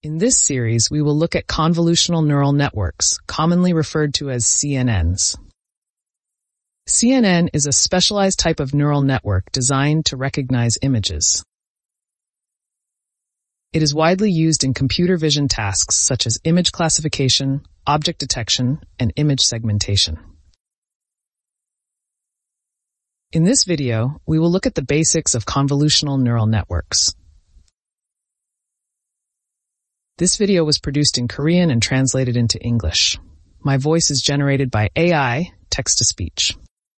In this series, we will look at convolutional neural networks, commonly referred to as CNNs. CNN is a specialized type of neural network designed to recognize images. It is widely used in computer vision tasks such as image classification, object detection, and image segmentation. In this video, we will look at the basics of convolutional neural networks. This video was produced in Korean and translated into English. My voice is generated by AI, text-to-speech.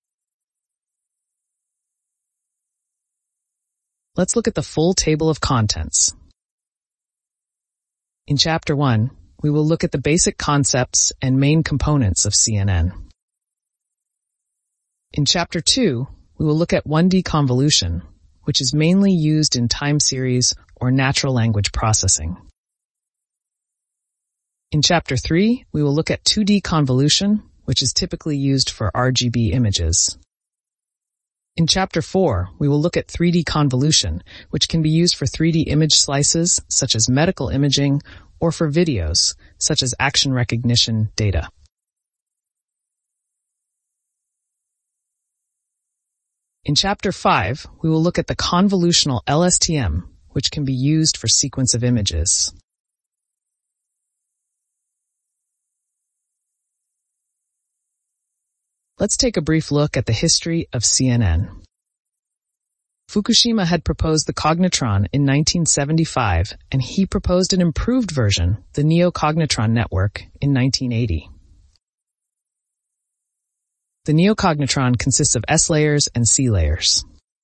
Let's look at the full table of contents. In Chapter 1, we will look at the basic concepts and main components of CNN. In Chapter 2, we will look at 1D convolution, which is mainly used in time series or natural language processing. In Chapter 3, we will look at 2D convolution, which is typically used for RGB images. In Chapter 4, we will look at 3D convolution, which can be used for 3D image slices, such as medical imaging, or for videos, such as action recognition data. In Chapter 5, we will look at the convolutional LSTM, which can be used for sequence of images. Let's take a brief look at the history of CNN. Fukushima had proposed the cognitron in 1975, and he proposed an improved version, the neocognitron network, in 1980. The neocognitron consists of S layers and C layers.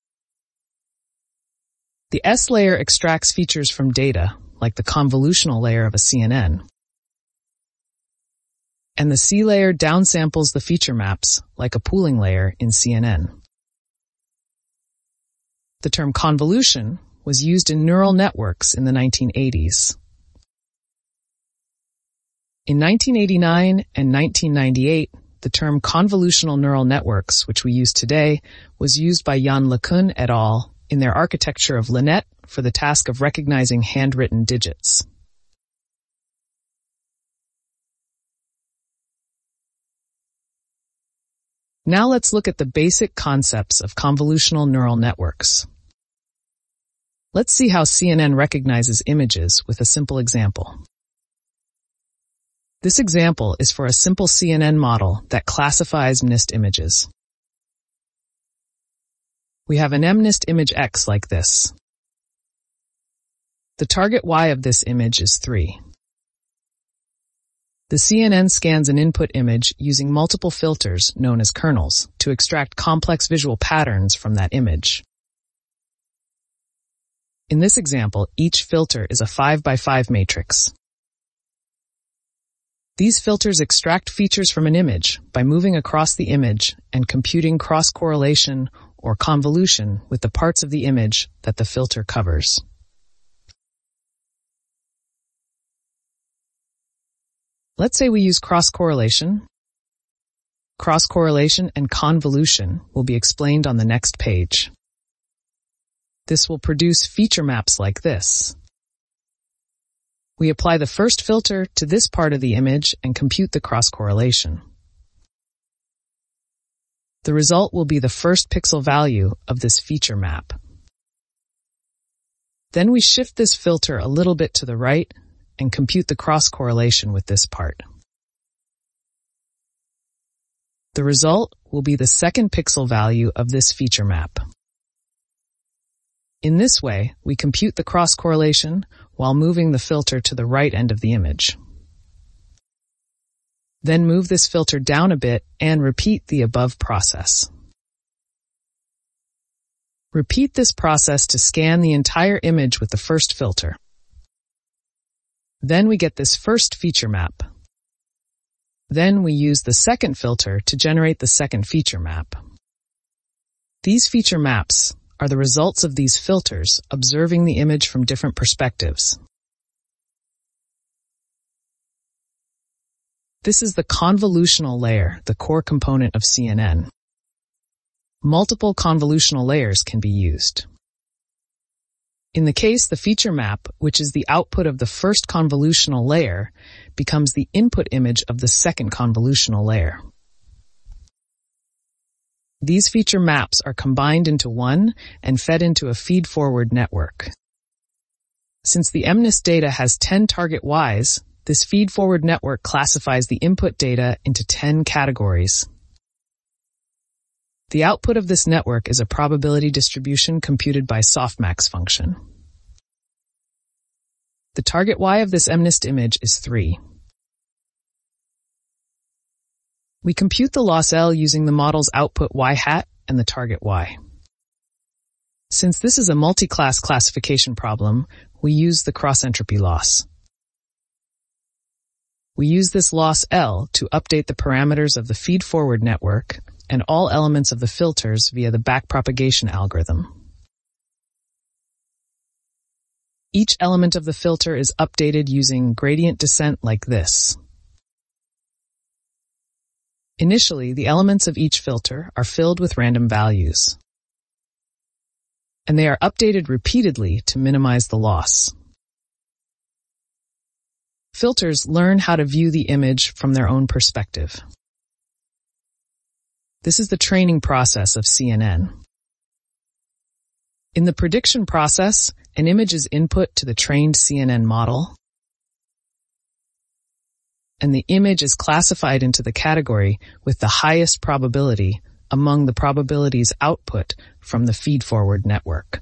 The S layer extracts features from data, like the convolutional layer of a CNN, and the C layer downsamples the feature maps, like a pooling layer in CNN. The term convolution was used in neural networks in the 1980s. In 1989 and 1998, the term convolutional neural networks, which we use today, was used by Yann LeCun et al. In their architecture of LeNet for the task of recognizing handwritten digits. Now let's look at the basic concepts of convolutional neural networks. Let's see how CNN recognizes images with a simple example. This example is for a simple CNN model that classifies MNIST images. We have an MNIST image X like this. The target Y of this image is 3. The CNN scans an input image using multiple filters, known as kernels, to extract complex visual patterns from that image. In this example, each filter is a 5x5 matrix. These filters extract features from an image by moving across the image and computing cross-correlation or convolution with the parts of the image that the filter covers. Let's say we use cross-correlation. Cross-correlation and convolution will be explained on the next page. This will produce feature maps like this. We apply the first filter to this part of the image and compute the cross-correlation. The result will be the first pixel value of this feature map. Then we shift this filter a little bit to the right and compute the cross-correlation with this part. The result will be the second pixel value of this feature map. In this way, we compute the cross-correlation while moving the filter to the right end of the image. Then move this filter down a bit and repeat the above process. Repeat this process to scan the entire image with the first filter. Then we get this first feature map. Then we use the second filter to generate the second feature map. These feature maps are the results of these filters observing the image from different perspectives. This is the convolutional layer, the core component of CNN. Multiple convolutional layers can be used. In the case, the feature map, which is the output of the first convolutional layer, becomes the input image of the second convolutional layer. These feature maps are combined into one and fed into a feed-forward network. Since the MNIST data has 10 target Ys, this feed-forward network classifies the input data into 10 categories. The output of this network is a probability distribution computed by softmax function. The target Y of this MNIST image is 3. We compute the loss L using the model's output Y hat and the target Y. Since this is a multi-class classification problem, we use the cross-entropy loss. We use this loss L to update the parameters of the feed-forward network and all elements of the filters via the backpropagation algorithm. Each element of the filter is updated using gradient descent like this. Initially, the elements of each filter are filled with random values, and they are updated repeatedly to minimize the loss. Filters learn how to view the image from their own perspective. This is the training process of CNN. In the prediction process, an image is input to the trained CNN model, and the image is classified into the category with the highest probability among the probabilities output from the feed-forward network.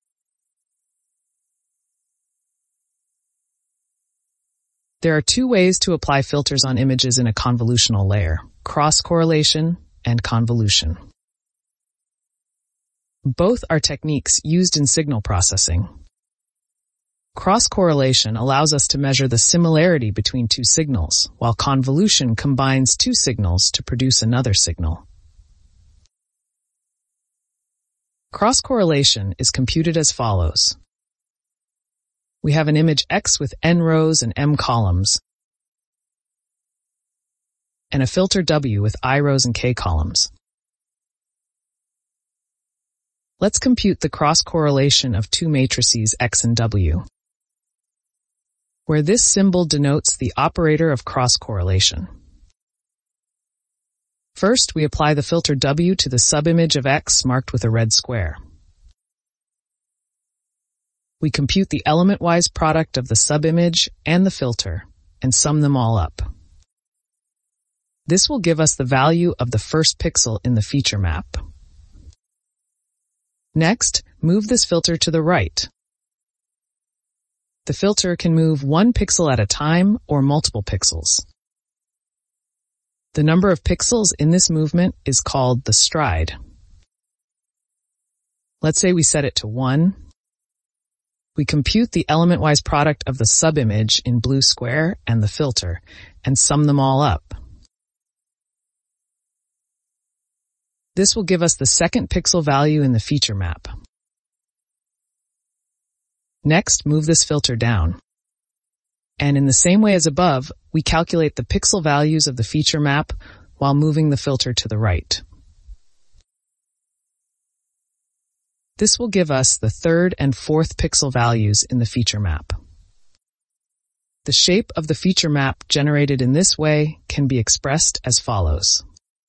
There are two ways to apply filters on images in a convolutional layer: cross-correlation and convolution. Both are techniques used in signal processing. Cross-correlation allows us to measure the similarity between two signals, while convolution combines two signals to produce another signal. Cross-correlation is computed as follows. We have an image X with n rows and m columns, and a filter W with I rows and k columns. Let's compute the cross-correlation of two matrices X and W, where this symbol denotes the operator of cross-correlation. First, we apply the filter W to the subimage of X marked with a red square. We compute the element-wise product of the subimage and the filter and sum them all up. This will give us the value of the first pixel in the feature map. Next, move this filter to the right. The filter can move one pixel at a time or multiple pixels. The number of pixels in this movement is called the stride. Let's say we set it to 1. We compute the element-wise product of the subimage in blue square and the filter and sum them all up. This will give us the second pixel value in the feature map. Next, move this filter down. And in the same way as above, we calculate the pixel values of the feature map while moving the filter to the right. This will give us the third and fourth pixel values in the feature map. The shape of the feature map generated in this way can be expressed as follows.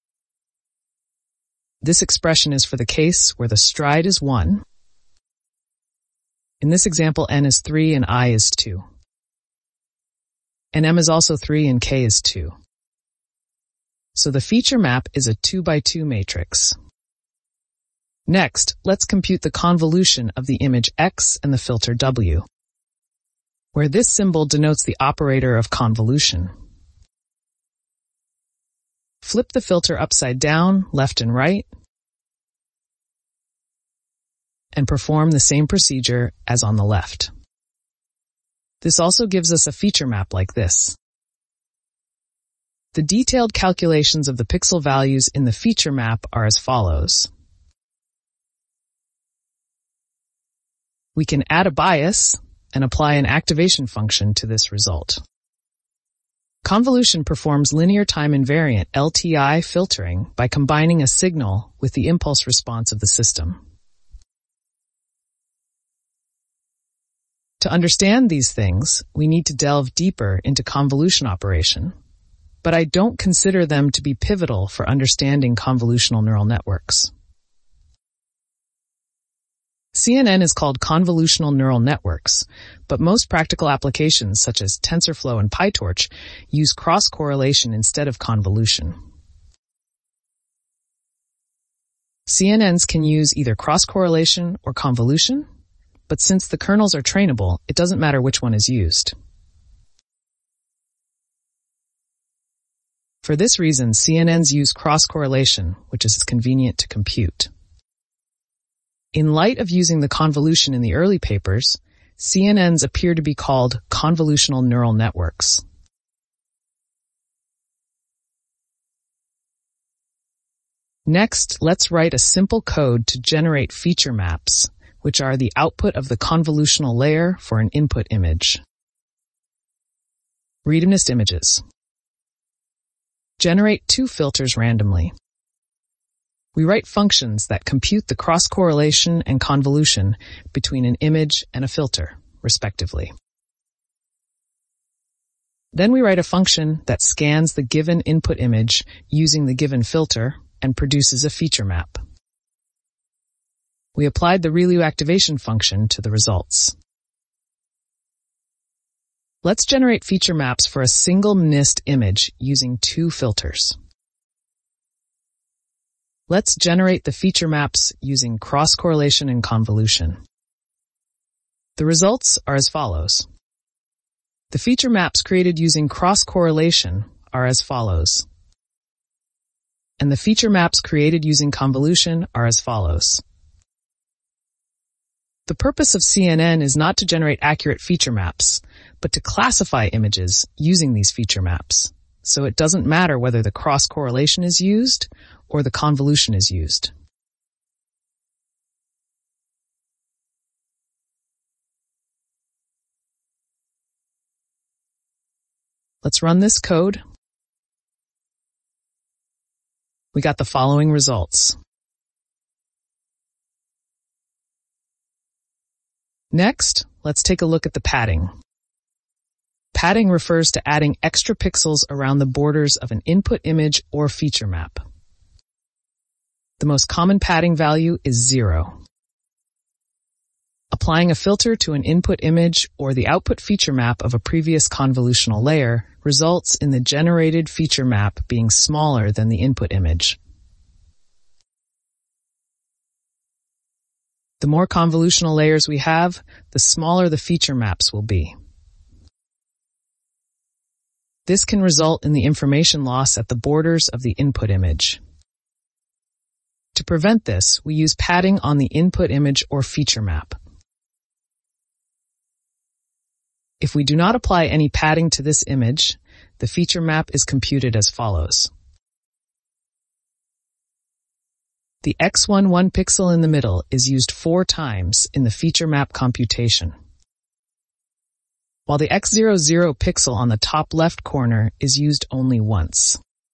This expression is for the case where the stride is 1. In this example, n is 3 and I is 2. And m is also 3 and k is 2. So the feature map is a 2x2 matrix. Next, let's compute the convolution of the image X and the filter W, where this symbol denotes the operator of convolution. Flip the filter upside down, left and right, and perform the same procedure as on the left. This also gives us a feature map like this. The detailed calculations of the pixel values in the feature map are as follows. We can add a bias and apply an activation function to this result. Convolution performs linear time invariant LTI filtering by combining a signal with the impulse response of the system. To understand these things, we need to delve deeper into convolution operation, but I don't consider them to be pivotal for understanding convolutional neural networks. CNN is called convolutional neural networks, but most practical applications such as TensorFlow and PyTorch use cross-correlation instead of convolution. CNNs can use either cross-correlation or convolution, but since the kernels are trainable, it doesn't matter which one is used. For this reason, CNNs use cross-correlation, which is convenient to compute. In light of using the convolution in the early papers, CNNs appear to be called convolutional neural networks. Next, let's write a simple code to generate feature maps, which are the output of the convolutional layer for an input image. Randomized images. Generate two filters randomly. We write functions that compute the cross-correlation and convolution between an image and a filter, respectively. Then we write a function that scans the given input image using the given filter and produces a feature map. We applied the ReLU activation function to the results. Let's generate feature maps for a single NIST image using two filters. Let's generate the feature maps using cross-correlation and convolution. The results are as follows. The feature maps created using cross-correlation are as follows. And the feature maps created using convolution are as follows. The purpose of CNN is not to generate accurate feature maps, but to classify images using these feature maps. So it doesn't matter whether the cross-correlation is used or the convolution is used. Let's run this code. We got the following results. Next, let's take a look at the padding. Padding refers to adding extra pixels around the borders of an input image or feature map. The most common padding value is 0. Applying a filter to an input image or the output feature map of a previous convolutional layer results in the generated feature map being smaller than the input image. The more convolutional layers we have, the smaller the feature maps will be. This can result in the information loss at the borders of the input image. To prevent this, we use padding on the input image or feature map. If we do not apply any padding to this image, the feature map is computed as follows. The X11 pixel in the middle is used 4 times in the feature map computation, while the X00 pixel on the top left corner is used only once.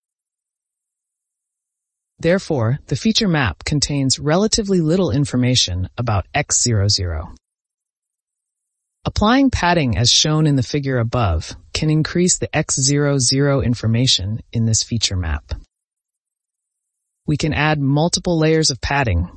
Therefore, the feature map contains relatively little information about X00. Applying padding as shown in the figure above can increase the X00 information in this feature map. We can add multiple layers of padding.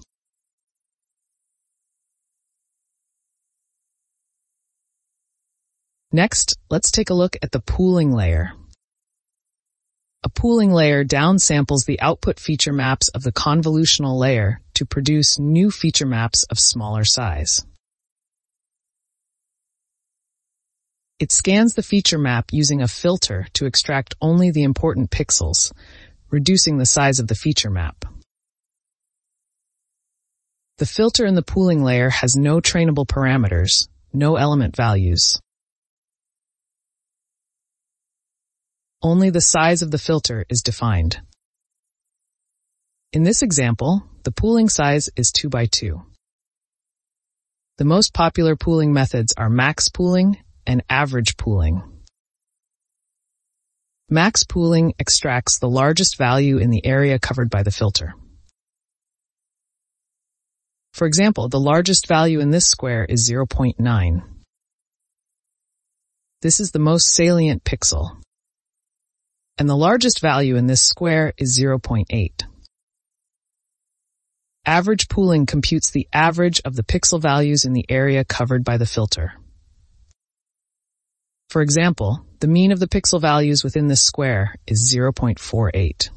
Next, let's take a look at the pooling layer. A pooling layer downsamples the output feature maps of the convolutional layer to produce new feature maps of smaller size. It scans the feature map using a filter to extract only the important pixels, reducing the size of the feature map. The filter in the pooling layer has no trainable parameters, no element values. Only the size of the filter is defined. In this example, the pooling size is 2 by 2. The most popular pooling methods are max pooling and average pooling. Max pooling extracts the largest value in the area covered by the filter. For example, the largest value in this square is 0.9. This is the most salient pixel. And the largest value in this square is 0.8. Average pooling computes the average of the pixel values in the area covered by the filter. For example, the mean of the pixel values within this square is 0.48.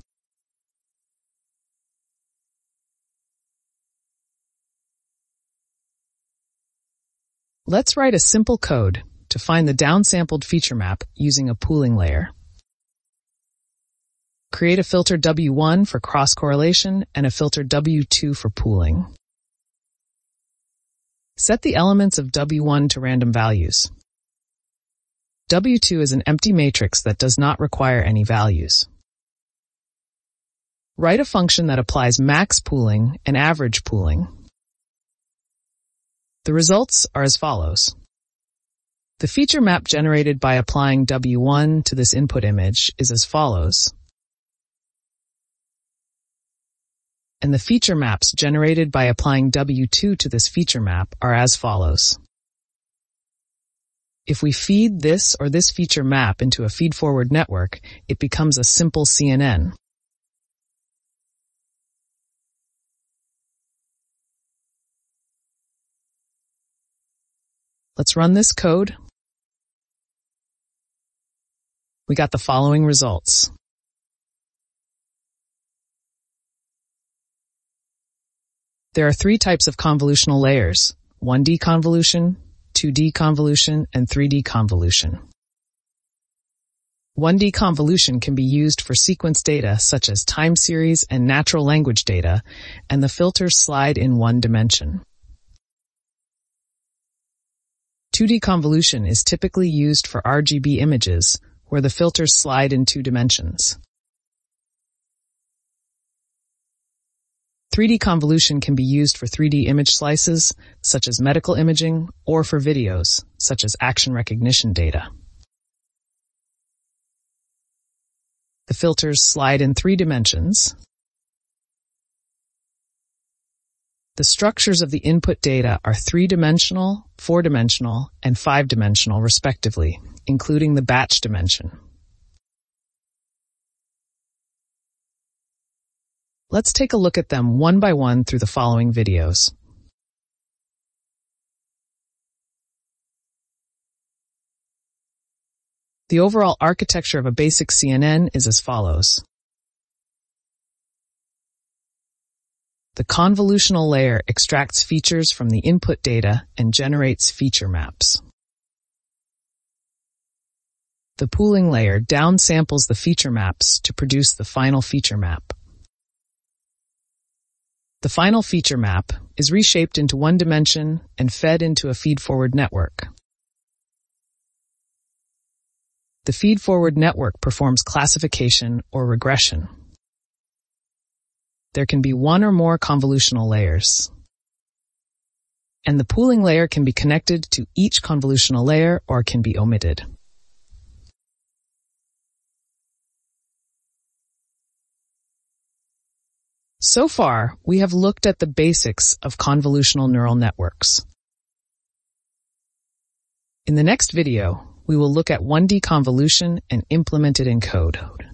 Let's write a simple code to find the downsampled feature map using a pooling layer. Create a filter W1 for cross-correlation and a filter W2 for pooling. Set the elements of W1 to random values. W2 is an empty matrix that does not require any values. Write a function that applies max pooling and average pooling. The results are as follows. The feature map generated by applying W1 to this input image is as follows. And the feature maps generated by applying W2 to this feature map are as follows. If we feed this or this feature map into a feed-forward network, it becomes a simple CNN. Let's run this code. We got the following results. There are three types of convolutional layers: 1D convolution, 2D convolution, and 3D convolution. 1D convolution can be used for sequence data such as time series and natural language data, and the filters slide in one dimension. 2D convolution is typically used for RGB images, where the filters slide in 2 dimensions. 3D convolution can be used for 3D image slices, such as medical imaging, or for videos, such as action recognition data. The filters slide in 3 dimensions. The structures of the input data are 3-dimensional, 4-dimensional, and 5-dimensional respectively, including the batch dimension. Let's take a look at them one by one through the following videos. The overall architecture of a basic CNN is as follows. The convolutional layer extracts features from the input data and generates feature maps. The pooling layer downsamples the feature maps to produce the final feature map. The final feature map is reshaped into 1 dimension and fed into a feed-forward network. The feed-forward network performs classification or regression. There can be 1 or more convolutional layers. And the pooling layer can be connected to each convolutional layer or can be omitted. So far, we have looked at the basics of convolutional neural networks. In the next video, we will look at 1D convolution and implement it in code.